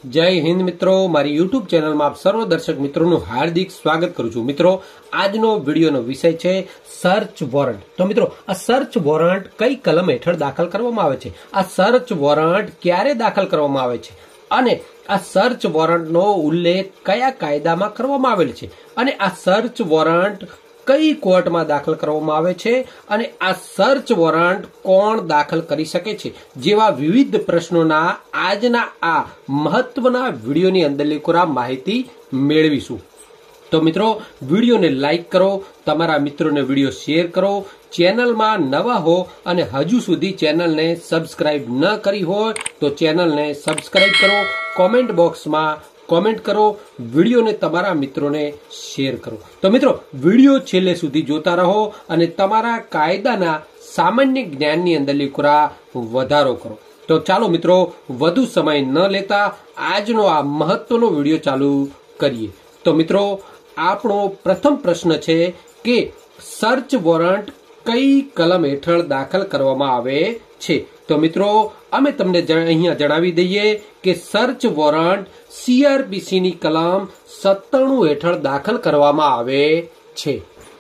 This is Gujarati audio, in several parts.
जय हिंद मित्रों, मारी यूट्यूब चैनल में आप सर्व दर्शक मित्रों નું हार्दिक स्वागत करू छू। मित्रों, આજનો વિડિયોનો વિષય છે સર્ચ વોરંટ। તો મિત્રો, આ સર્ચ વોરંટ કઈ કલમ હેઠળ દાખલ કરવામાં આવે છે, આ સર્ચ વોરંટ ક્યારે દાખલ કરવામાં આવે છે અને આ સર્ચ વોરંટનો ઉલ્લેખ કયા કાયદામાં કરવામાં આવેલ છે અને આ સર્ચ વોરંટ કઈ કોર્ટમાં દાખલ કરવામાં આવે છે અને આ સર્ચ વોરંટ કોણ દાખલ કરી શકે છે જેવા વિવિધ પ્રશ્નોના આજના આ મહત્વના વિડિયોની અંદર લેકોરા માહિતી મેળવીશું। तो मित्रों, वीडियो ने लाइक करो, तमारा मित्रों ने वीडियो शेर करो, चैनल में नवा हो अने हजू सुधी चैनल ने सब्सक्राइब न करी हो तो चैनल ने सब्सक्राइब करो, कमेंट बॉक्स में कमेंट करो, वीडियो ने तमारा मित्रों ने शेर करो। तो मित्रों, वीडियो छेल्ले सुधी जोता रहो अने तमारा कायदाना सामान्य ज्ञाननी अंदर लेकोरा वधारो करो। तो चालो मित्रों, वधु समय न लेता आजनो आ महत्वनो वीडियो चालू करिए। तो मित्रों, आपणो प्रथम प्रश्न छे के सर्च वोरंट कई कलम हेठळ दाखल करवामां आवे छे। तो मित्रों, अमे तमने अहींया जणावी दઈએ કે સર્ચ વોરંટ CRPC ની કલમ 97 હેઠળ દાખલ કરવામાં આવે છે।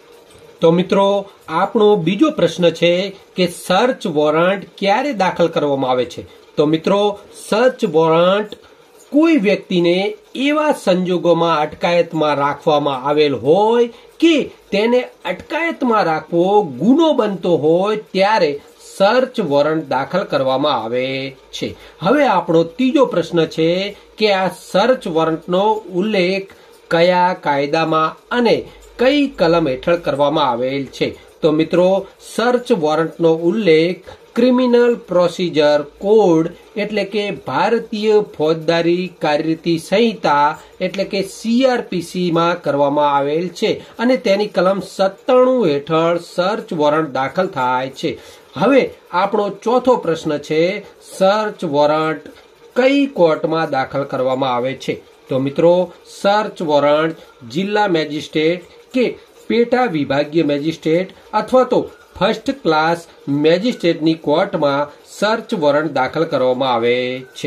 તો મિત્રો, આપણો બીજો પ્રશ્ન છે કે સર્ચ વોરંટ ક્યારે દાખલ કરવામાં આવે છે। તો મિત્રો, સર્ચ વોરંટ કોઈ વ્યક્તિને એવા સંજોગોમાં અટકાયતમાં રાખવામાં આવેલ હોય કે તેને અટકાયતમાં રાખવો ગુનો બનતો હોય ત્યારે સર્ચ વોરંટ દાખલ કરવામાં આવે છે। હવે આપણો ત્રીજો પ્રશ્ન છે કે આ સર્ચ વોરંટનો ઉલ્લેખ કયા કાયદામાં અને કઈ કલમ હેઠળ કરવામાં આવેલ છે। તો મિત્રો, સર્ચ વોરંટનો ઉલ્લેખ ક્રિમિનલ પ્રોસિજર કોડ એટલે કે ભારતીય ફોજદારી કાર્યરીતિ સંહિતા એટલે કે CRPC માં કરવામાં આવેલ છે અને તેની કલમ 97 હેઠળ સર્ચ વોરંટ દાખલ થાય છે। હવે આપણો ચોથો પ્રશ્ન છે, સર્ચ વોરંટ કઈ કોર્ટમાં દાખલ કરવામાં આવે છે। તો મિત્રો, સર્ચ વોરંટ જિલ્લા મેજિસ્ટ્રેટ કે પેટા વિભાગીય મેજિસ્ટ્રેટ અથવા તો ફર્સ્ટ ક્લાસ મેજિસ્ટ્રેટની કોર્ટમાં સર્ચ વોરંટ દાખલ કરવામાં આવે છે।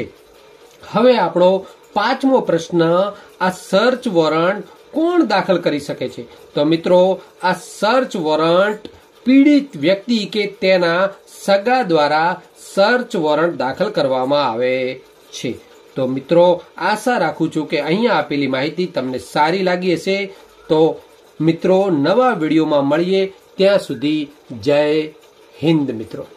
હવે આપણો પાંચમો પ્રશ્ન, આ સર્ચ વોરંટ કોણ દાખલ કરી શકે છે। તો મિત્રો, આ સર્ચ વોરંટ પીડિત વ્યક્તિ કે તેના સગા દ્વારા સર્ચ વોરંટ દાખલ કરવામાં આવે છે। તો મિત્રો, આશા રાખું છું કે અહીંયા આપેલી માહિતી તમને સારી લાગી હશે। તો મિત્રો, નવા વિડીયોમાં મળીએ, ત્યાં સુધી જય હિન્દ મિત્રો।